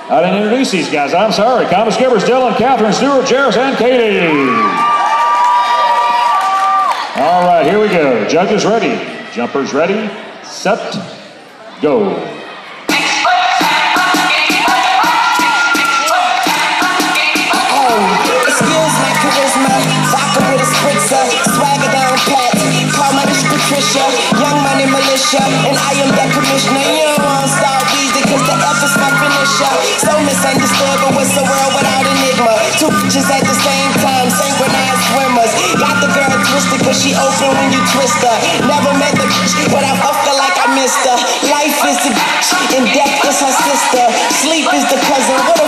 I didn't introduce these guys. I'm sorry. Common skippers Dylan, Catherine, Stewart, Jairus, and Katie. All right, here we go. Judges ready. Jumpers ready. Set. Go. Excuse my charisma. Vodka with a spritzer. Swagger down pat. Call my bitch Patricia. Young money militia. And I am the commissioner. You don't want to start easy because the F is my finisher. So misunderstood, but what's the world without enigma? Two bitches at the same time, synchronized swimmers. Got the girl twisted cause she open when you twist her. Never met the bitch, but I fucked her like I missed her. Life is the bitch, and death is her sister. Sleep is the cousin. What